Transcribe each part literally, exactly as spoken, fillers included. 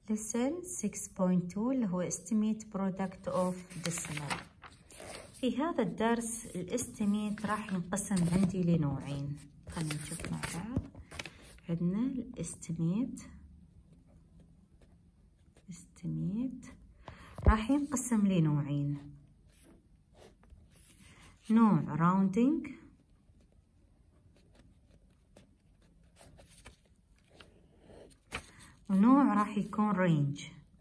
lesson six point two اللي هو estimate product of decimal. في هذا الدرس الاستيميت راح ينقسم عندي لنوعين. خلينا نشوف مع بعض. عندنا الاستيميت استيميت راح ينقسم لنوعين، نوع rounding ونوع راح يكون range.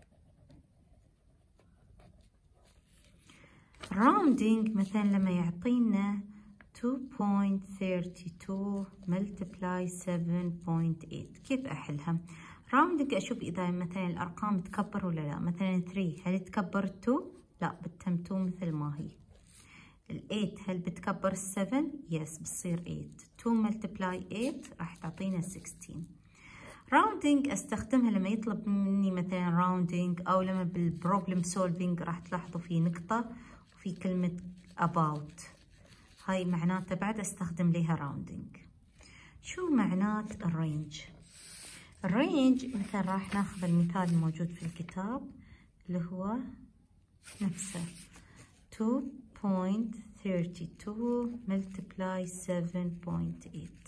rounding مثلا لما يعطينا two point three two multiply seven point eight، كيف أحلها؟ rounding أشوف إذا مثلا الأرقام تكبر ولا لا. مثلا three هل تكبر two؟ لا، بتتم two مثل ما هي. ال eight هل بتكبر seven؟ يس، بتصير eight. two multiply eight راح تعطينا sixteen. راوندينج استخدمها لما يطلب مني مثلا راوندينج، او لما بالبروبلم سولفينج راح تلاحظوا في نقطة وفي كلمة about، هاي معناتها بعد استخدم لها راوندينج. شو معنات الرينج؟ الرينج مثلا راح ناخذ المثال الموجود في الكتاب اللي هو نفسه two point three two multiply seven point eight.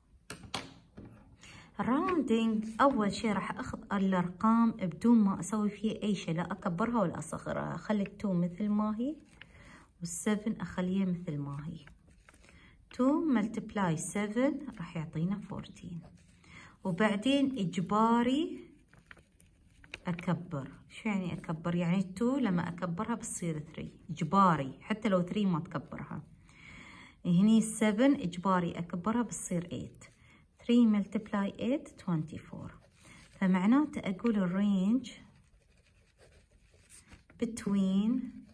الراوندينج أول شيء راح أخذ الأرقام بدون ما أسوي فيها أي شيء، لا أكبرها ولا أصغرها. أخلي two مثل ما هي والseven أخليها مثل ما هي. two multiply seven راح يعطينا fourteen. وبعدين إجباري أكبر. شو يعني أكبر؟ يعني two لما أكبرها بتصير three، إجباري حتى لو three ما تكبرها. هني seven إجباري أكبرها بتصير eight. three multiply eight twenty-four. فمعناته أقول الرينج between،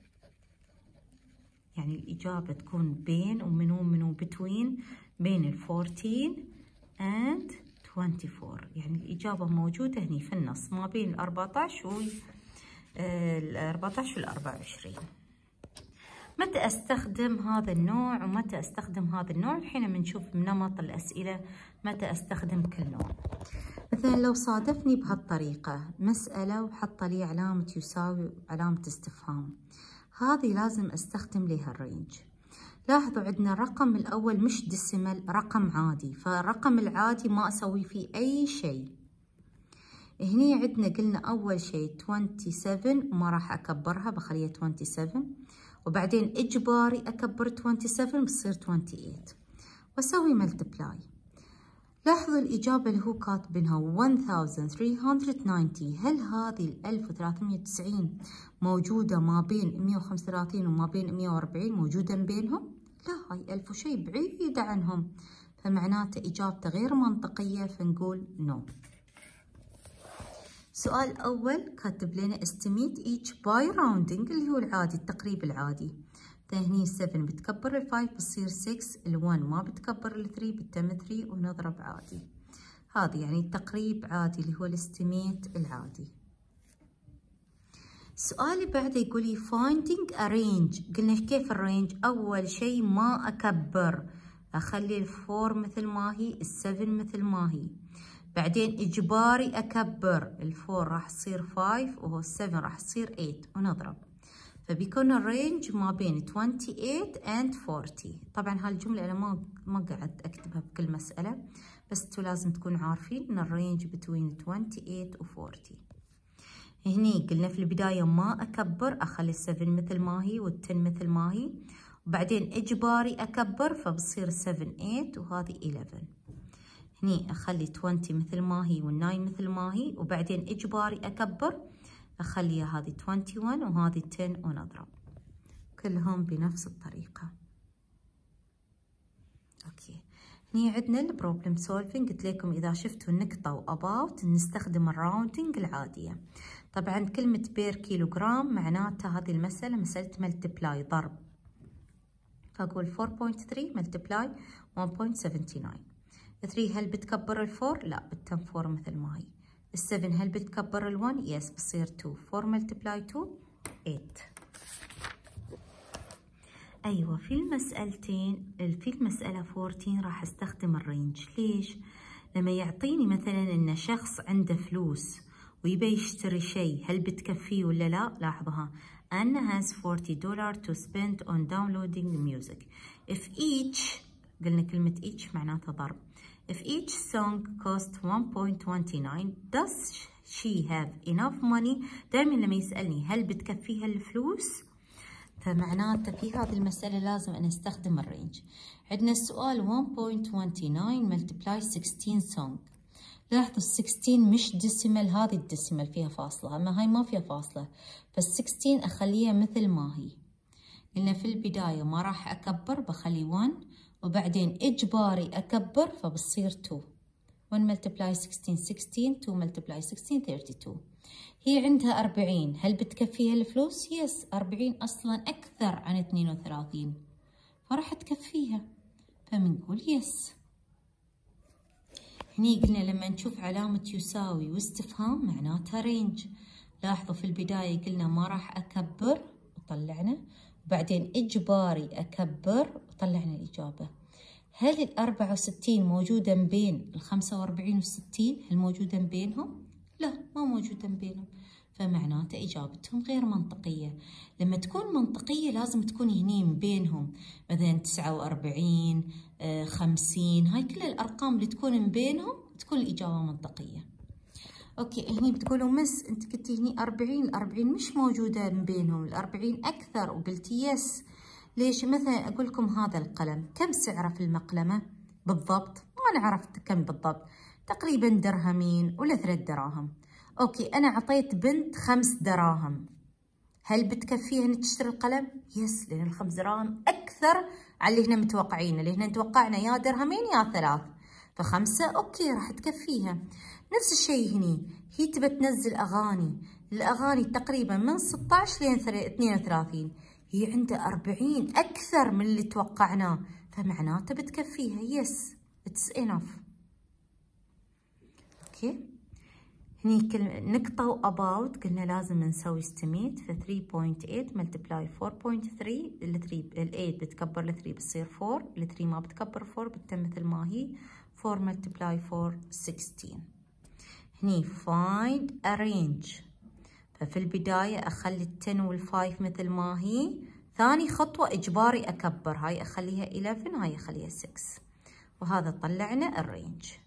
يعني الإجابة تكون بين ومنو منو between، بين ال fourteen and twenty-four، يعني الإجابة موجودة هني في النص ما بين ال أربعتاش و ال أربعتاش وال أربعة وعشرين. متى استخدم هذا النوع ومتى استخدم هذا النوع؟ الحين بنشوف بنمط الأسئلة متى استخدم كل نوع. مثلا لو صادفني بهالطريقة مسألة وحط لي علامة يساوي علامة استفهام، هذه لازم استخدم لها الرينج. لاحظوا عندنا الرقم الأول مش ديسيمال، رقم عادي، فالرقم العادي ما أسوي فيه أي شيء. هني عندنا قلنا أول شيء twenty-seven ما راح أكبرها، بخليها twenty-seven، وبعدين إجباري أكبر twenty-seven بتصير twenty-eight وأسوي ملتبلاي. لاحظوا الإجابة اللي هو كاتبينها one thousand three hundred ninety. هل هذه ال ألف وثلاثمية وتسعين موجودة ما بين مية وخمسة وثلاثين وما بين مية وأربعين؟ موجودة بينهم؟ لا، هاي ألف وشي بعيدة عنهم، فمعناته إجابته غير منطقية، فنقول نو. سؤال أول كاتب لنا estimate each by rounding اللي هو العادي، التقريب العادي. هني seven بتكبر ال five بتصير six، ال one ما بتكبر ال three بتتم three ونضرب عادي. هذا يعني التقريب عادي اللي هو الاستيميت العادي. السؤال بعده يقول لي finding a range. قلنا كيف الرينج؟ أول شيء ما أكبر، أخلي ال four مثل ما هي، ال seven مثل ما هي. بعدين إجباري أكبر، ال four راح تصير five وهو seven راح تصير eight ونضرب، فبيكون الرينج ما بين twenty-eight and forty. طبعا هالجملة أنا ما ما قعدت أكتبها بكل مسألة، بس انتوا لازم تكونوا عارفين إن الرينج between twenty-eight و forty. هني قلنا في البداية ما أكبر، أخلي seven مثل ما هي وال ten مثل ما هي، وبعدين إجباري أكبر فبصير seven eight وهذه eleven. هني أخلي twenty مثل ما هي وال nine مثل ما هي، وبعدين إجباري أكبر أخليها هذه twenty-one وهذه ten ونضرب، كلهم بنفس الطريقة. أوكي، هني عندنا البروبلم سولفينج. قلت لكم إذا شفتوا النقطة وأباوت نستخدم الراوندينج العادية. طبعا كلمة بير كيلوغرام معناتها هذه المسألة مسألة ملتبلاي، ضرب، فأقول four point three multiply one point seven nine. three هل بتكبر الفور؟ لا، بتتم four مثل ما هي. السفن هل بتكبر الون؟ يس، بصير two. four multiply two eight. أيوة، في المسألتين في المسألة fourteen راح استخدم الرينج. ليش؟ لما يعطيني مثلا إن شخص عنده فلوس ويبي يشتري شيء، هل بتكفيه ولا لا؟ لاحظها. Anna has forty dollars to spend on downloading music. If each، قلنا كلمة each معناتها ضرب. If each song cost one point two nine, does she have enough money؟ دائما لما يسألني هل بتكفيها الفلوس، فمعناته في هذه المسألة لازم أن استخدم الرينج. عندنا السؤال one point two nine multiply sixteen song. لاحظوا الستاشر مش ديسيمال، هذه الديسيمال فيها فاصلة، أما هاي ما فيها فاصلة، فالستاشر أخليها مثل ما هي. قلنا في البداية ما راح أكبر، بخلي واحد، وبعدين إجباري أكبر فبصير two. one multiply sixteen sixteen، two multiply sixteen thirty-two. هي عندها أربعين، هل بتكفيها الفلوس؟ يس، أربعين أصلا أكثر عن اثنين وثلاثين، فراح تكفيها، فبنقول يس. هني قلنا لما نشوف علامة يساوي واستفهام معناتها رينج. لاحظوا في البداية قلنا ما راح أكبر وطلعنا، وبعدين إجباري أكبر وطلعنا الإجابة. هل الأربعة وستين موجودة بين الخمسة وأربعين والستين؟ هل موجودة بينهم؟ لا، ما موجودة بينهم، فمعناته إجابتهم غير منطقية. لما تكون منطقية لازم تكون هني بينهم، مثلا تسعة وأربعين، خمسين، هاي كل الأرقام اللي تكون بينهم تكون الإجابة منطقية. أوكي، هني بتقولوا مس أنت قلتي هني أربعين، أربعين مش موجودة بينهم، الأربعين أكثر، وقلتي يس. ليش؟ مثلا أقول لكم هذا القلم كم سعره في المقلمة بالضبط؟ ما نعرف كم بالضبط، تقريبا درهمين ولا ثلاث دراهم. أوكي، أنا عطيت بنت خمس دراهم، هل بتكفيها إن تشتري القلم؟ يس، لأن الخمس دراهم أكثر على اللي هنا متوقعينه، اللي هنا توقعنا يا درهمين يا ثلاث، فخمسة أوكي راح تكفيها. نفس الشيء هني، هي تبى تنزل أغاني، الأغاني تقريبا من ستة عشر لين اثنين وثلاثين، هي عندها أربعين أكثر من اللي توقعناه، فمعناته بتكفيها. يس، it's enough. أوكي، هني كلمة نقطة و about قلنا لازم نسوي estimate، ف three point eight multiply four point three، ال three ال eight بتكبر ال three بتصير four، ال three ما بتكبر four بتتم مثل ما هي، four multiply four sixteen. هني find a range، ففي البداية أخلي التن والفايف مثل ما هي، ثاني خطوة إجباري أكبر، هاي أخليها eleven، هاي أخليها six، وهذا طلعنا الرينج.